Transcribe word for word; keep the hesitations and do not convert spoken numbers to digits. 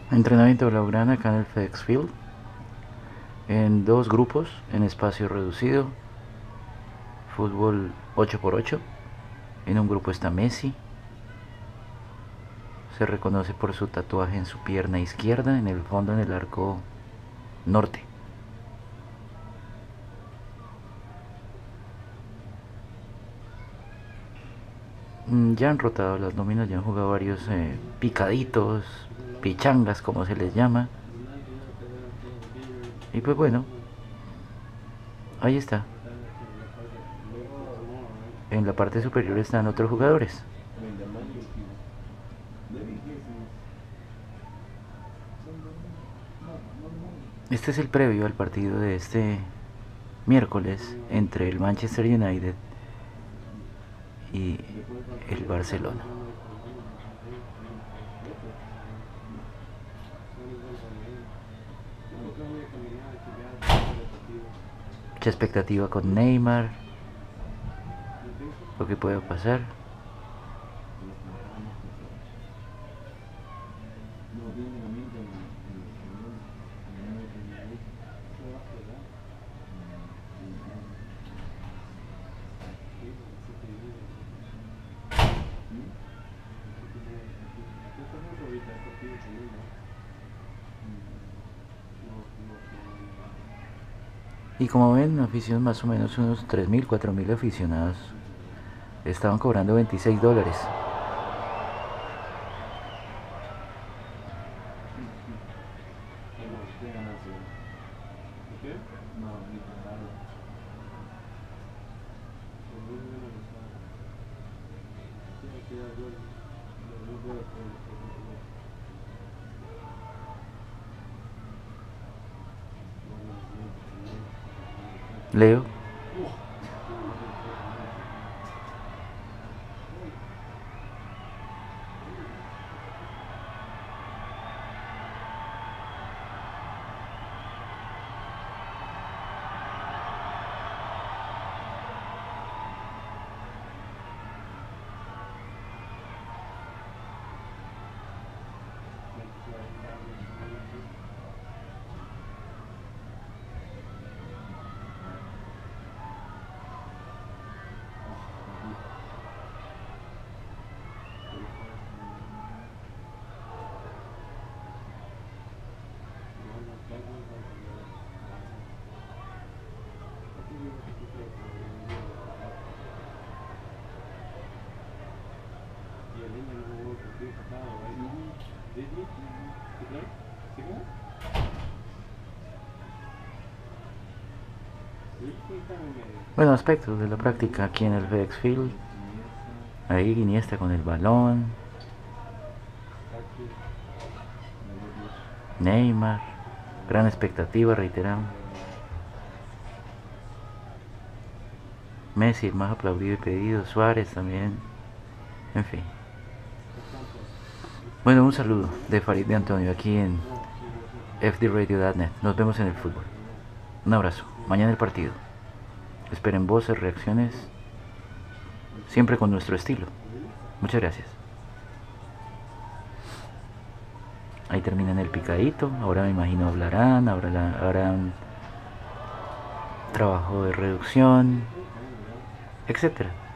Entrenamiento blaugrana acá en el FedEx Field, en dos grupos en espacio reducido, fútbol ocho por ocho. En un grupo está Messi, se reconoce por su tatuaje en su pierna izquierda, en el fondo, en el arco norte. Ya han rotado las nóminas, ya han jugado varios eh, picaditos, pichangas como se les llama. Y pues bueno, ahí está. En la parte superior están otros jugadores. Este es el previo al partido de este miércoles entre el Manchester United y el Barcelona. Mucha expectativa con Neymar, lo que pueda pasar. Y como ven, aficionados, más o menos unos tres mil, cuatro mil aficionados estaban cobrando veintiséis dólares. Leo. Bueno, aspectos de la práctica aquí en el FedEx Field. Ahí Iniesta con el balón. Neymar. Gran expectativa, reiteramos. Messi, el más aplaudido y pedido. Suárez también. En fin. Bueno, un saludo de Farid de Antonio aquí en f d radio punto net. Nos vemos en el fútbol. Un abrazo. Mañana el partido. Esperen voces, reacciones, siempre con nuestro estilo. Muchas gracias. Ahí terminan el picadito. Ahora me imagino hablarán, harán trabajo de reducción, etcétera.